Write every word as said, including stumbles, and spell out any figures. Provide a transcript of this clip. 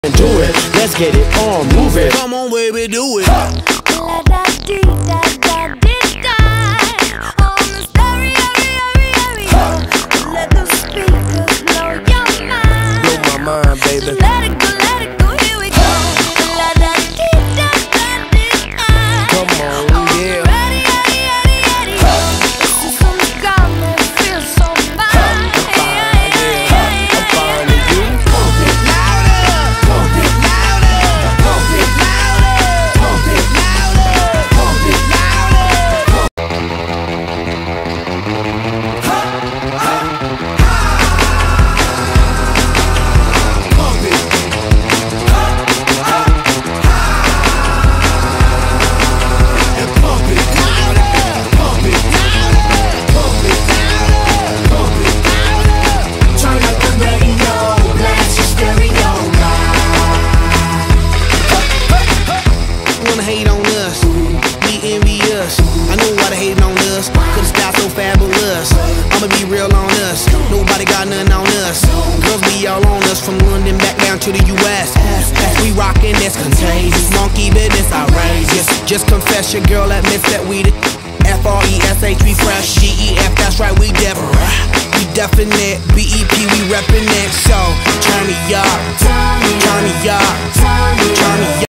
and do it. Let's get it on, move it. Come on, baby, do it. La da dee da da dee da. On the stereo, stereo. Let the speakers blow your mind. Blow my mind, baby. Let it go, let it go, here we go. La da dee da da dee da. Come on, yeah. Ready, ready, ready, ready. This is some God that feels so fine. I'm fine, yeah. I'm fine with you. Pump it louder, pump it louder, pump it louder, pump it louder, pump it louder. Pump it. And pump it louder, pump it louder, pump it louder, pump it louder. Turn up the radio, blast your stereo Wanna hate on us, be envious. I know why they hating on us, cause the style so fabulous. I'ma be real on us, nobody got nothing on us. Girls be all on us, from London back down to the U S We rockin', that's contagious, monkey business outrageous. Just confess your girl admits that we the F R E S H, we fresh, G E F, that's right, we different. We definite, B E P, we reppin' it. So, turn me up, turn me up, turn me up.